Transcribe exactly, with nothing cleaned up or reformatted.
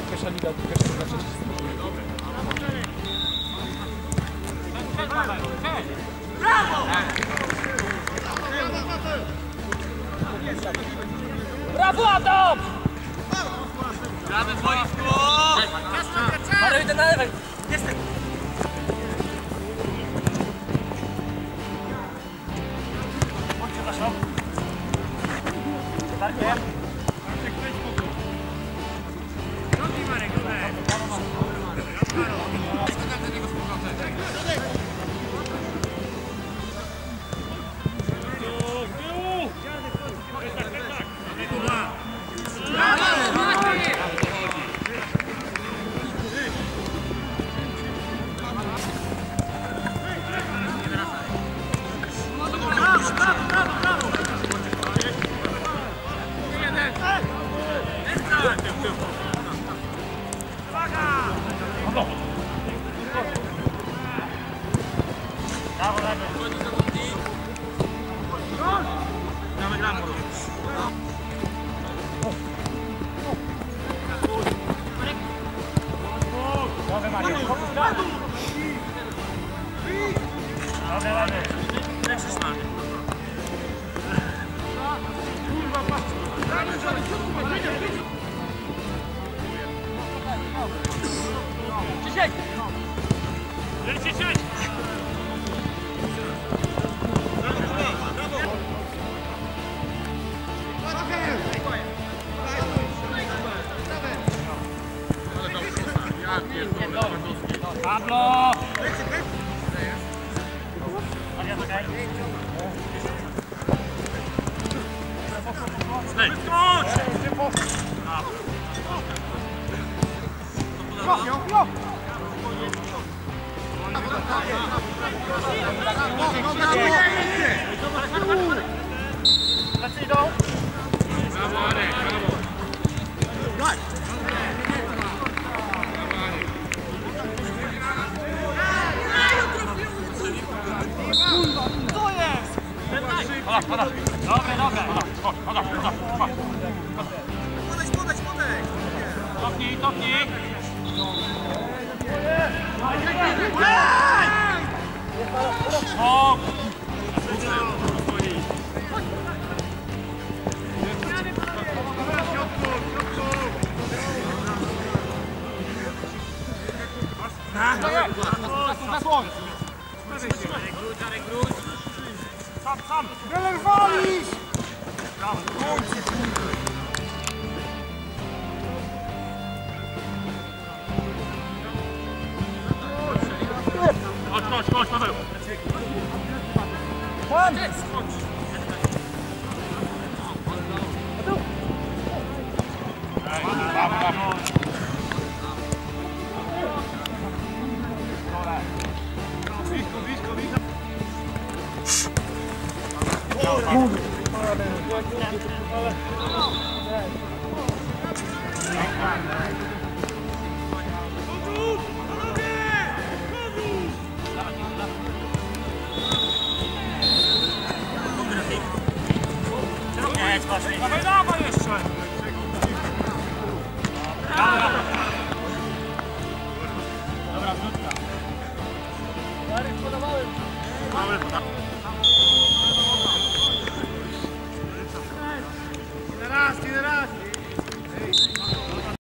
pierwsza liga, pierwsza liga przecież. Brawo Adam! Gramy w boisku! Marek, idę na lewej! Jestem! Chodźcie za szok! Tak, nie? Drogi Marek, tutaj! Pablo! Stej! Lecz idą! Brawo, Arek, brawo! Co jest? Oda, oda! Dobre, dobre! Chodź, oda, oda, chodź! Podejdź, podejdź, podejdź! Topnij, topnij! Szok! Zasłoń! Arek, wróć! Sam, sam! Geller walisz! Brawo! Chodź, chodź, chodź, Paweł! Pan! Blisko, blisko, blisko! Dawaj, dawaj jeszcze! Dobra, wrzutka. Marek, podawałem! Dobra,